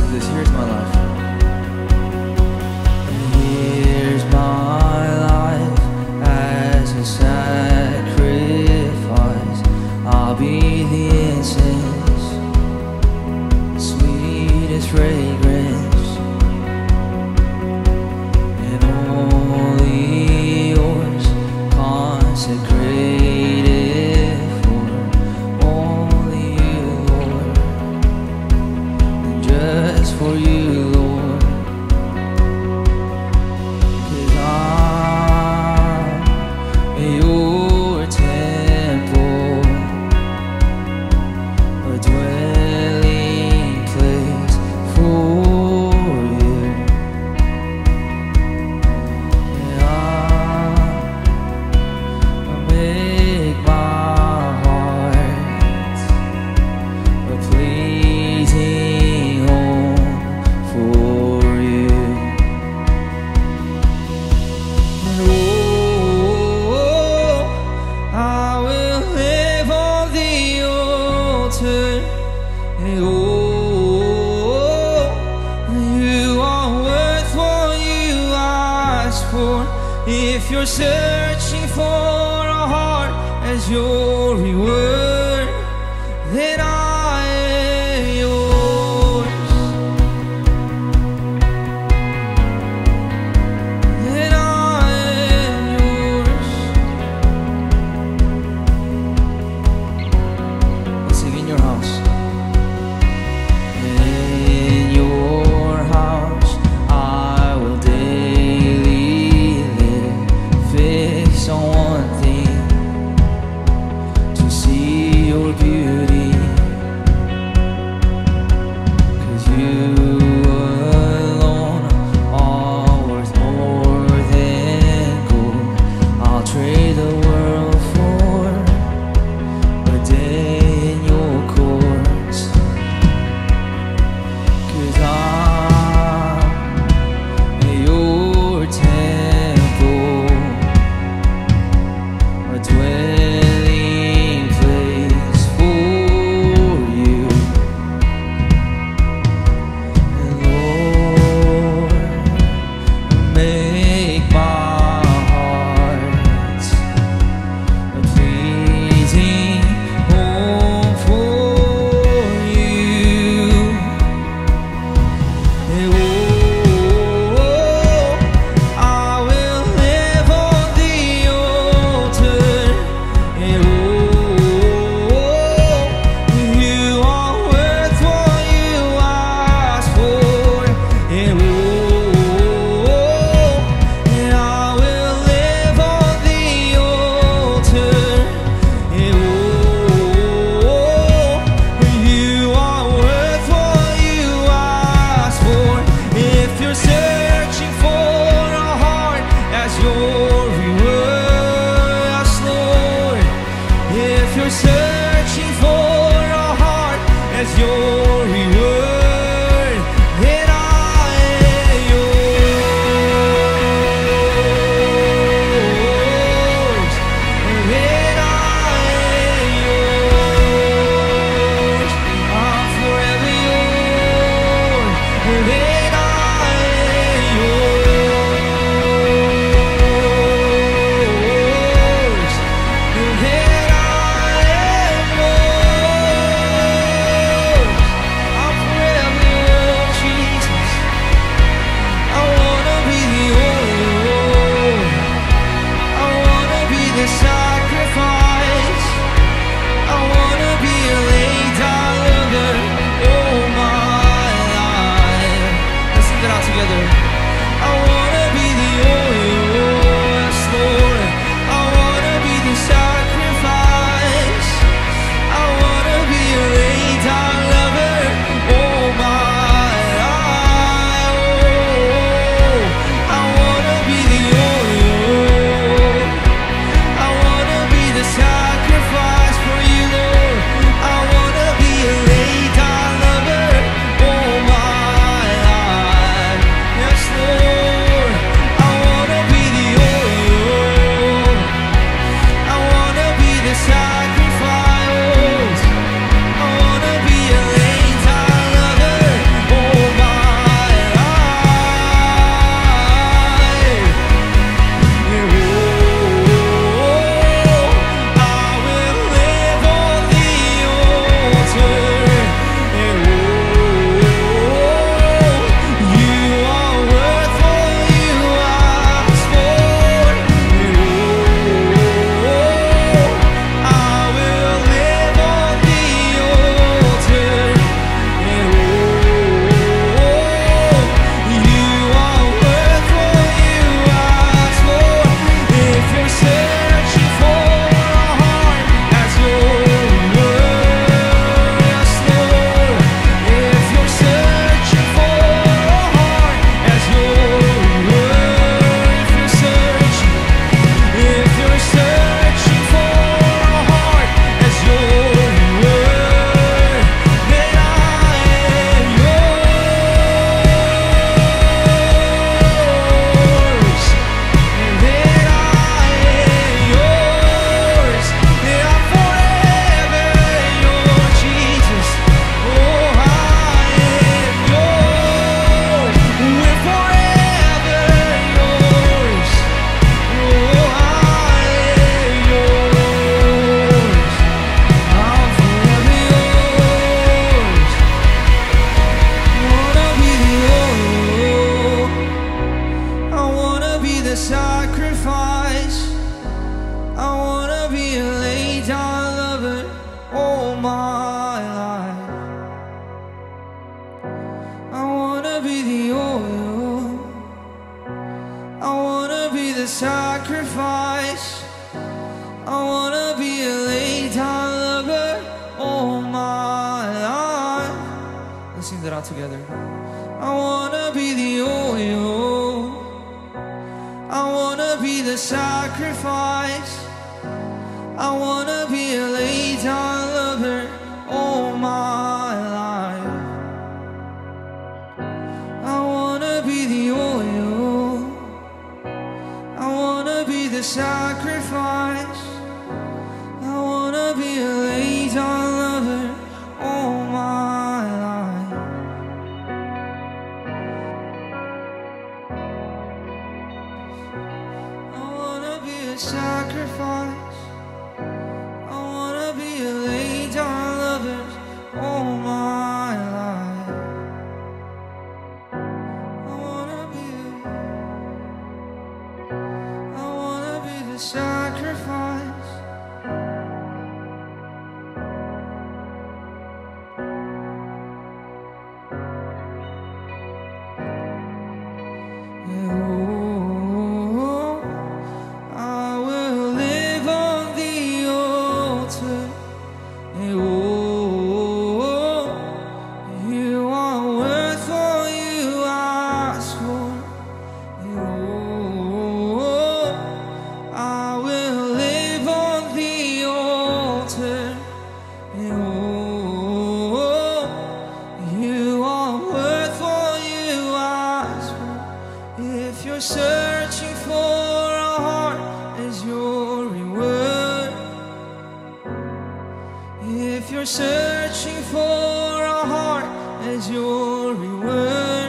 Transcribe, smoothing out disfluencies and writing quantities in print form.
this. Here's my life. Here's my life as a sacrifice. I'll be the incense, sweetest fragrance, and only yours, consecrated for only you, Lord, and just for you, Lord. 'Cause I'm your temple, a dwelling place for you. And I make my heart a pleasing home for you. And oh, I will live on the altar. And oh, you are worth what you ask for. If you're searching for a heart as your reward, then I am yours. Then I am yours. Let's sing in your house. In your house I will daily live, fix on one thing, to see sacrifice. I wanna be a laid down lover all my life. Let's sing that out together. I wanna be the oil, I wanna be the sacrifice. I wanna be a laid down lover all my life. I wanna be the oil, I wanna be the sacrifice. I wanna be a laid down lover all my life. I wanna be a sacrifice. I wanna be a laid down lover all my life. I wanna be the sacrifice. Oh, I will live on the altar. Oh, you are worth all you ask for. Oh, I will live on the altar. Oh, you are worth all you ask for. If you're searching for a heart as your reward, if you're searching for a heart as your reward,